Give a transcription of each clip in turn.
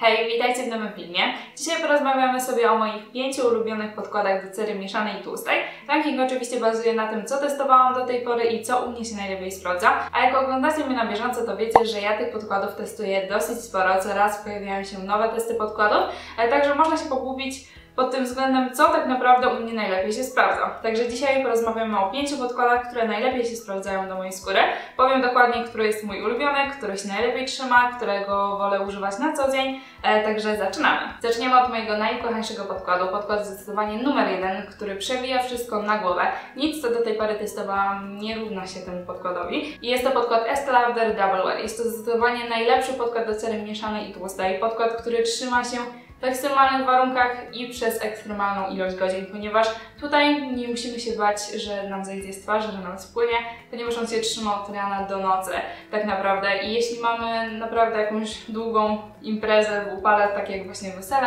Hej, witajcie w nowym filmie. Dzisiaj porozmawiamy sobie o moich 5 ulubionych podkładach do cery mieszanej i tłustej. Ranking oczywiście bazuje na tym, co testowałam do tej pory i co u mnie się najlepiej sprawdza. A jak oglądacie mnie na bieżąco, to wiecie, że ja tych podkładów testuję dosyć sporo. Coraz pojawiają się nowe testy podkładów, także można się pogubić pod tym względem, co tak naprawdę u mnie najlepiej się sprawdza. Także dzisiaj porozmawiamy o 5 podkładach, które najlepiej się sprawdzają do mojej skóry. Powiem dokładnie, który jest mój ulubiony, który się najlepiej trzyma, którego wolę używać na co dzień. Także zaczynamy. Zaczniemy od mojego najukochańszego podkładu. Podkład zdecydowanie numer 1, który przewija wszystko na głowę. Nic, co do tej pory testowałam, nie równa się temu podkładowi. I jest to podkład Estée Lauder Double Wear. Jest to zdecydowanie najlepszy podkład do cery mieszanej i tłustej. Podkład, który trzyma się w ekstremalnych warunkach i przez ekstremalną ilość godzin, ponieważ tutaj nie musimy się bać, że nam zejdzie z twarzy, że nam spłynie, ponieważ on się trzyma od rana do nocy tak naprawdę. I jeśli mamy naprawdę jakąś długą imprezę w upale, tak jak właśnie wesele,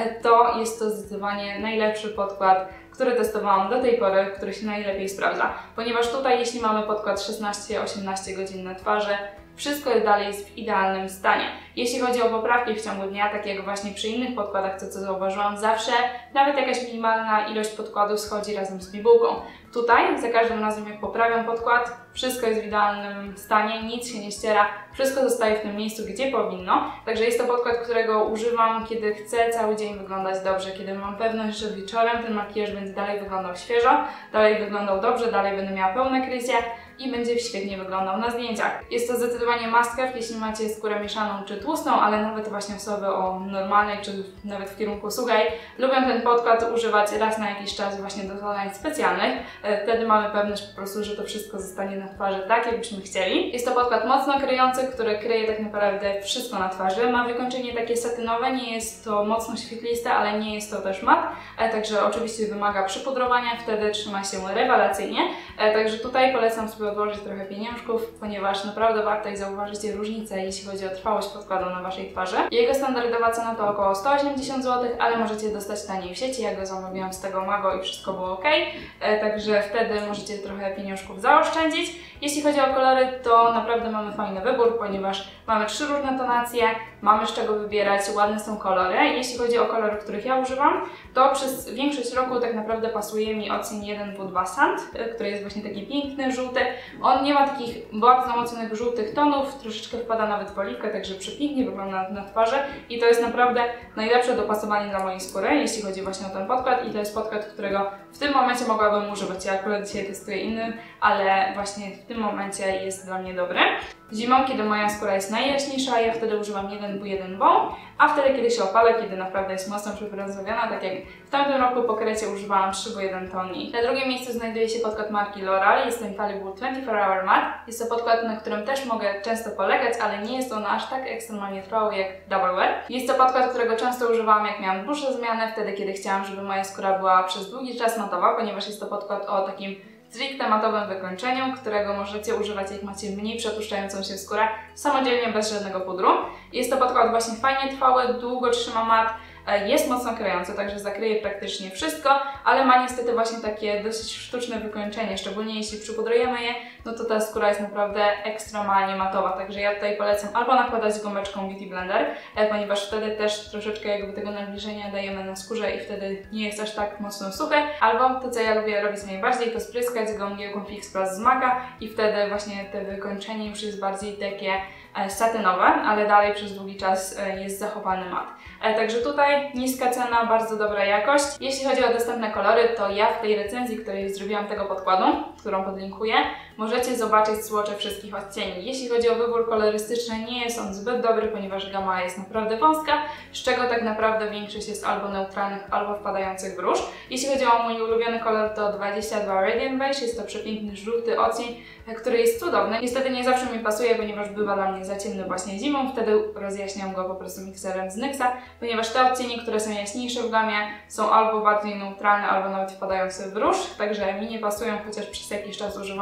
to jest to zdecydowanie najlepszy podkład, który testowałam do tej pory, który się najlepiej sprawdza. Ponieważ tutaj, jeśli mamy podkład 16-18 godzin na twarzy, wszystko dalej jest w idealnym stanie. Jeśli chodzi o poprawki w ciągu dnia, tak jak właśnie przy innych podkładach, co zauważyłam, zawsze nawet jakaś minimalna ilość podkładu schodzi razem z bibułką. Tutaj za każdym razem, jak poprawiam podkład, wszystko jest w idealnym stanie, nic się nie ściera, wszystko zostaje w tym miejscu, gdzie powinno. Także jest to podkład, którego używam, kiedy chcę cały dzień wyglądać dobrze, kiedy mam pewność, że wieczorem ten makijaż będzie dalej wyglądał świeżo, dalej wyglądał dobrze, dalej będę miała pełne krycie i będzie świetnie wyglądał na zdjęciach. Jest to zdecydowanie must have, jeśli macie skórę mieszaną czy tłustą, ale nawet właśnie osoby o normalnej czy nawet w kierunku suchej lubią ten podkład używać raz na jakiś czas właśnie do zadań specjalnych. Wtedy mamy pewność po prostu, że to wszystko zostanie na twarzy tak, jakbyśmy chcieli. Jest to podkład mocno kryjący, który kryje tak naprawdę wszystko na twarzy. Ma wykończenie takie satynowe, nie jest to mocno świetliste, ale nie jest to też mat. Także oczywiście wymaga przypudrowania, wtedy trzyma się rewelacyjnie. Także tutaj polecam sobie odłożyć trochę pieniążków, ponieważ naprawdę warto i zauważycie różnicę, jeśli chodzi o trwałość podkładu na Waszej twarzy. Jego standardowa cena to około 180 zł, ale możecie dostać taniej w sieci. Ja go zamawiałam z tego Mago i wszystko było ok. Także wtedy możecie trochę pieniążków zaoszczędzić. Jeśli chodzi o kolory, to naprawdę mamy fajny wybór, ponieważ mamy 3 różne tonacje, mamy z czego wybierać, ładne są kolory. Jeśli chodzi o kolory, których ja używam, to przez większość roku tak naprawdę pasuje mi odcień 1W2 Sand, który jest właśnie taki piękny, żółty. On nie ma takich bardzo mocnych żółtych tonów, troszeczkę wpada nawet w oliwkę, także przepięknie wygląda na twarzy i to jest naprawdę najlepsze dopasowanie dla mojej skóry, jeśli chodzi właśnie o ten podkład i to jest podkład, którego w tym momencie mogłabym używać. Ja akurat dzisiaj testuję inny, ale właśnie w tym momencie jest dla mnie dobry. Zimą, kiedy moja skóra jest najjaśniejsza, ja wtedy używam 1W1 Bone, a wtedy, kiedy się opalę, kiedy naprawdę jest mocno przebrązowiona, tak jak w tamtym roku po krecie używałam 3W1 Toni. Na drugim miejscu znajduje się podkład marki L'Oreal, jest to Infallible 24 Hour Matte. Jest to podkład, na którym też mogę często polegać, ale nie jest on aż tak ekstremalnie trwały jak Double Wear. Jest to podkład, którego często używałam, jak miałam dłuższe zmiany, wtedy, kiedy chciałam, żeby moja skóra była przez długi czas matowa, ponieważ jest to podkład o takim stricte matowym wykończeniu, którego możecie używać, jak macie mniej przetłuszczającą się skórę, samodzielnie, bez żadnego pudru. Jest to podkład właśnie fajnie trwały, długo trzyma mat, jest mocno kryjący, także zakryje praktycznie wszystko, ale ma niestety właśnie takie dosyć sztuczne wykończenie, szczególnie jeśli przypudrujemy je, no to ta skóra jest naprawdę ekstremalnie matowa, także ja tutaj polecam albo nakładać gumeczką Beauty Blender, ponieważ wtedy też troszeczkę jakby tego nawilżenia dajemy na skórze i wtedy nie jest aż tak mocno suche, albo to, co ja lubię robić najbardziej, to spryskać go mgiełką Fix Plus z Maca i wtedy właśnie te wykończenie już jest bardziej takie satynowe, ale dalej przez długi czas jest zachowany mat. Także tutaj niska cena, bardzo dobra jakość. Jeśli chodzi o dostępne kolory, to ja w tej recenzji, której zrobiłam tego podkładu, którą podlinkuję, możecie zobaczyć swatche wszystkich odcieni. Jeśli chodzi o wybór kolorystyczny, nie jest on zbyt dobry, ponieważ gama jest naprawdę wąska, z czego tak naprawdę większość jest albo neutralnych, albo wpadających w róż. Jeśli chodzi o mój ulubiony kolor, to 22 Radiant Beige, jest to przepiękny żółty odcień, który jest cudowny. Niestety nie zawsze mi pasuje, ponieważ bywa dla mnie za ciemny właśnie zimą, wtedy rozjaśniam go po prostu mikserem z NYXa, ponieważ te odcienie, które są jaśniejsze w gamie, są albo bardziej neutralne, albo nawet wpadające w róż, także mi nie pasują, chociaż przez jakiś czas używałam właśnie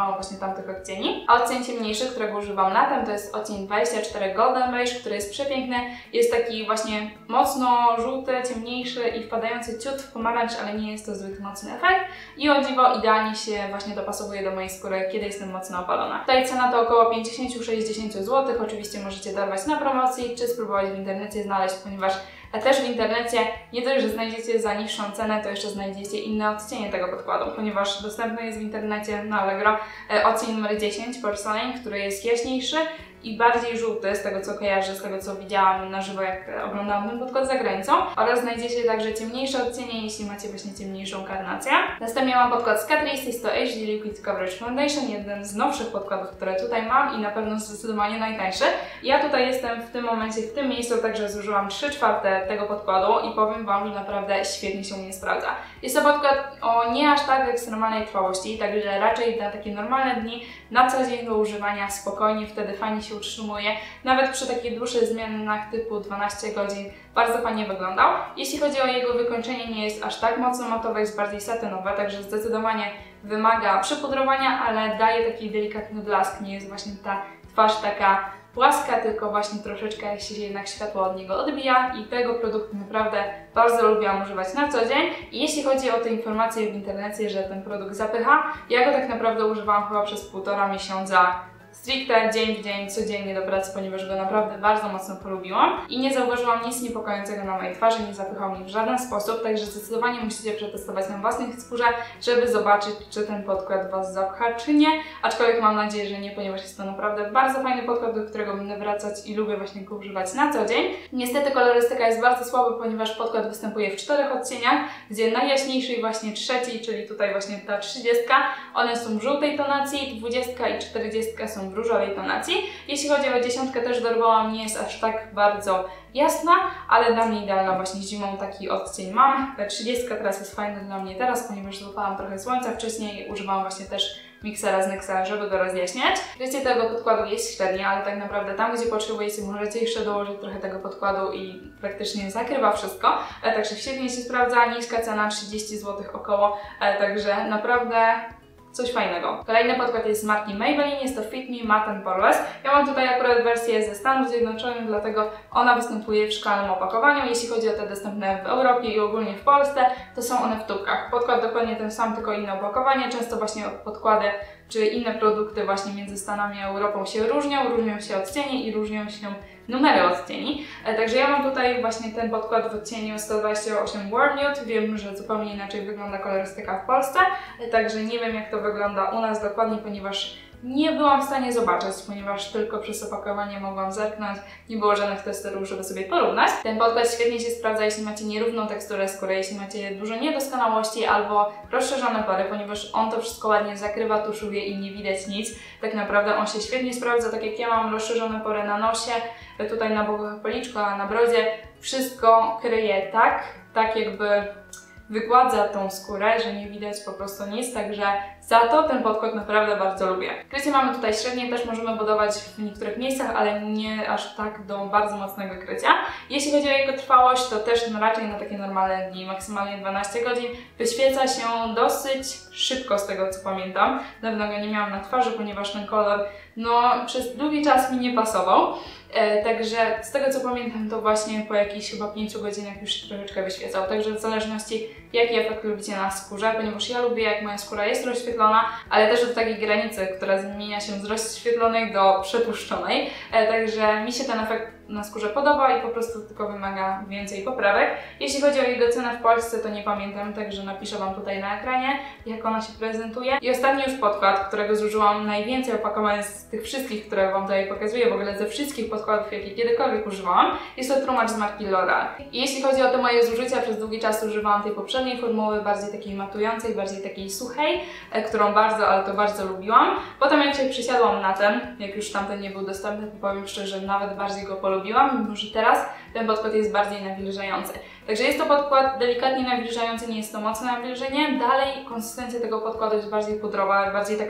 tamtych odcieni. A odcień ciemniejszy, którego używam latem, to jest odcień 24 Golden Beige, który jest przepiękny. Jest taki właśnie mocno żółty, ciemniejszy i wpadający ciut w pomarańcz, ale nie jest to zbyt mocny efekt. I o dziwo idealnie się właśnie dopasowuje do mojej skóry, kiedy jestem mocno opalona. Tutaj cena to około 50-60 zł. Oczywiście możecie dorwać na promocji, czy spróbować w internecie znaleźć, ponieważ też w internecie nie dość, że znajdziecie za niższą cenę, to jeszcze znajdziecie inne odcienie tego podkładu, ponieważ dostępny jest w internecie na Allegro odcień numer 10 Porcelain, który jest jaśniejszy i bardziej żółty, z tego co kojarzę, z tego co widziałam na żywo, jak oglądałam ten podkład za granicą. Oraz znajdziecie także ciemniejsze odcienie, jeśli macie właśnie ciemniejszą karnację. Następnie mam podkład z Catrice, jest to HD Liquid Coverage Foundation, jeden z nowszych podkładów, które tutaj mam i na pewno zdecydowanie najtańszy. Ja tutaj jestem w tym momencie, w tym miejscu, także zużyłam 3/4 tego podkładu i powiem Wam, że naprawdę świetnie się u mnie sprawdza. Jest to podkład o nie aż tak ekstremalnej trwałości, także raczej na takie normalne dni, na co dzień do używania spokojnie, wtedy fajnie się utrzymuje. Nawet przy takich dłuższych zmianach typu 12 godzin bardzo fajnie wyglądał. Jeśli chodzi o jego wykończenie, nie jest aż tak mocno matowe, jest bardziej satynowe, także zdecydowanie wymaga przypudrowania, ale daje taki delikatny blask, nie jest właśnie ta twarz taka płaska, tylko właśnie troszeczkę się jednak światło od niego odbija i tego produktu naprawdę bardzo lubiłam używać na co dzień. I jeśli chodzi o te informacje w internecie, że ten produkt zapycha, ja go tak naprawdę używałam chyba przez 1,5 miesiąca stricte dzień w dzień, codziennie do pracy, ponieważ go naprawdę bardzo mocno polubiłam i nie zauważyłam nic niepokojącego na mojej twarzy, nie zapychał mnie w żaden sposób, także zdecydowanie musicie przetestować na własnej skórze, żeby zobaczyć, czy ten podkład Was zapcha, czy nie, aczkolwiek mam nadzieję, że nie, ponieważ jest to naprawdę bardzo fajny podkład, do którego będę wracać i lubię właśnie go używać na co dzień. Niestety kolorystyka jest bardzo słaba, ponieważ podkład występuje w 4 odcieniach, gdzie najjaśniejszy właśnie trzeci, czyli tutaj właśnie ta 30, one są w żółtej tonacji, 20 i 40 są w różowej tonacji. Jeśli chodzi o 10, też dorwałam, nie jest aż tak bardzo jasna, ale dla mnie idealna właśnie zimą, taki odcień mam. 30 teraz jest fajna dla mnie teraz, ponieważ złapałam trochę słońca wcześniej i używałam właśnie też miksera z Nexa, żeby go rozjaśniać. Wiecie, tego podkładu jest średnia, ale tak naprawdę tam, gdzie potrzebujecie, możecie jeszcze dołożyć trochę tego podkładu i praktycznie zakrywa wszystko. Także świetnie się sprawdza, niska cena, 30 zł około, także naprawdę coś fajnego. Kolejny podkład jest z marki Maybelline, jest to Fit Me Matte and Poreless. Ja mam tutaj akurat wersję ze Stanów Zjednoczonych, dlatego ona występuje w szklanym opakowaniu. Jeśli chodzi o te dostępne w Europie i ogólnie w Polsce, to są one w tubkach. Podkład dokładnie ten sam, tylko inne opakowanie. Często właśnie podkłady czy inne produkty właśnie między Stanami a Europą się różnią się odcienie i różnią się numery odcieni. Także ja mam tutaj właśnie ten podkład w odcieniu 128 Warm Nude. Wiem, że zupełnie inaczej wygląda kolorystyka w Polsce, także nie wiem, jak to wygląda u nas dokładnie, ponieważ nie byłam w stanie zobaczyć, ponieważ tylko przez opakowanie mogłam zerknąć, nie było żadnych testerów, żeby sobie porównać. Ten podkład świetnie się sprawdza, jeśli macie nierówną teksturę skóry, jeśli macie dużo niedoskonałości albo rozszerzone pory, ponieważ on to wszystko ładnie zakrywa, tuszuje i nie widać nic. Tak naprawdę on się świetnie sprawdza, tak jak ja mam rozszerzone pory na nosie, tutaj na bokach policzka, a na brodzie. Wszystko kryje tak jakby wygładza tą skórę, że nie widać po prostu nic, także za to ten podkład naprawdę bardzo lubię. Krycie mamy tutaj średnie, też możemy budować w niektórych miejscach, ale nie aż tak do bardzo mocnego krycia. Jeśli chodzi o jego trwałość, to też raczej na takie normalne dni, maksymalnie 12 godzin. Wyświeca się dosyć szybko, z tego co pamiętam. Dawno go nie miałam na twarzy, ponieważ ten kolor przez długi czas mi nie pasował. Także z tego co pamiętam, to właśnie po jakichś chyba 5 godzinach już się troszeczkę wyświecał. Także w zależności jaki efekt lubicie na skórze, ponieważ ja lubię, jak moja skóra jest rozświetlona, ale też do takiej granicy, która zmienia się z rozświetlonej do przetłuszczonej. Także mi się ten efekt na skórze podoba i po prostu tylko wymaga więcej poprawek. Jeśli chodzi o jego cenę w Polsce, to nie pamiętam, także napiszę Wam tutaj na ekranie, jak ona się prezentuje. I ostatni już podkład, którego zużyłam najwięcej opakowań z tych wszystkich, które Wam tutaj pokazuję, w ogóle ze wszystkich podkładów, jakie kiedykolwiek używałam, jest to tłumacz z marki L'Oreal. I jeśli chodzi o te moje zużycia, przez długi czas używałam tej poprzedniej formuły, bardziej takiej matującej, bardziej takiej suchej, którą bardzo, ale to bardzo lubiłam. Potem jak się przysiadłam na ten, jak już tamten nie był dostępny, to powiem szczerze, nawet bardziej go polubiłam, mimo że teraz ten podkład jest bardziej nawilżający. Także jest to podkład delikatnie nawilżający, nie jest to mocne nawilżenie. Dalej konsystencja tego podkładu jest bardziej pudrowa, bardziej taka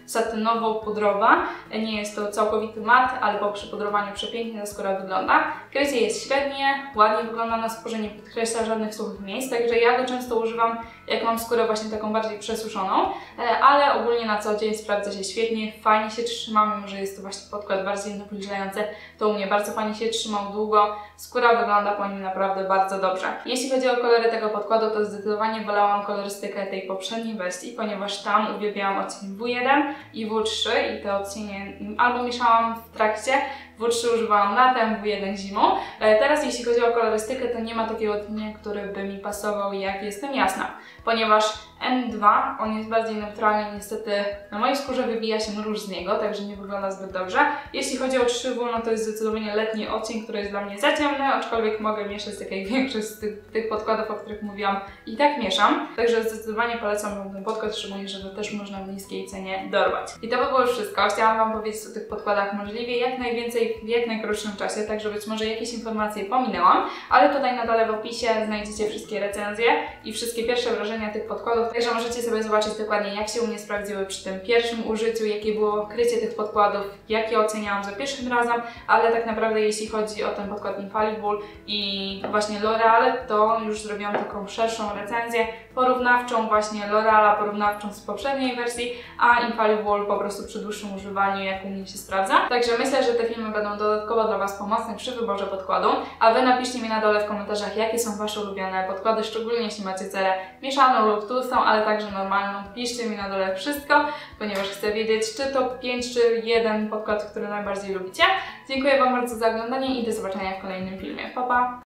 satynowo-pudrowa. Nie jest to całkowity mat, ale po przypudrowaniu przepięknie ta skóra wygląda. Krycie jest średnie, ładnie wygląda na skórze, nie podkreśla żadnych suchych miejsc, także ja go często używam, jak mam skórę właśnie taką bardziej przesuszoną, ale ogólnie na co dzień sprawdza się świetnie, fajnie się trzyma, mimo że jest to właśnie podkład bardziej nawilżający, to u mnie bardzo fajnie się trzymał długo, skóra wygląda po nim naprawdę bardzo dobrze. Jeśli chodzi o kolory tego podkładu, to zdecydowanie wolałam kolorystykę tej poprzedniej wersji, ponieważ tam uwielbiałam odcień W1 i W3 i te odcienie albo mieszałam w trakcie, W3 używałam latem, W1 zimą. Teraz jeśli chodzi o kolorystykę, to nie ma takiego odcienia, który by mi pasował, jak jestem jasna, ponieważ N2, on jest bardziej neutralny, niestety na mojej skórze wybija się róż z niego, także nie wygląda zbyt dobrze. Jeśli chodzi o 3W, no to jest zdecydowanie letni odcień, który jest dla mnie za ciemny, aczkolwiek mogę mieszać tak jak większość z tych podkładów, o których mówiłam, i tak mieszam. Także zdecydowanie polecam Wam ten podkład, szczególnie, że to też można w niskiej cenie dorwać. I to by było już wszystko. Chciałam Wam powiedzieć o tych podkładach możliwie jak najwięcej w jak najkrótszym czasie, także być może jakieś informacje pominęłam, ale tutaj na dole w opisie znajdziecie wszystkie recenzje i wszystkie pierwsze wrażenia tych podkładów, także możecie sobie zobaczyć dokładnie, jak się u mnie sprawdziły przy tym pierwszym użyciu, jakie było krycie tych podkładów, jakie oceniałam za pierwszym razem, ale tak naprawdę jeśli chodzi o ten podkład Infallible i właśnie L'Oreal, to już zrobiłam taką szerszą recenzję porównawczą właśnie L'Oreala, porównawczą z poprzedniej wersji, a Infallible po prostu przy dłuższym używaniu, jak u mnie się sprawdza. Także myślę, że te filmy będą dodatkowo dla Was pomocne przy wyborze podkładu, a Wy napiszcie mi na dole w komentarzach, jakie są Wasze ulubione podkłady, szczególnie jeśli macie cerę mieszaną lub tłustą, ale także normalną. Piszcie mi na dole wszystko, ponieważ chcę wiedzieć, czy top 5, czy jeden podkład, który najbardziej lubicie. Dziękuję Wam bardzo za oglądanie i do zobaczenia w kolejnym filmie. Pa, pa!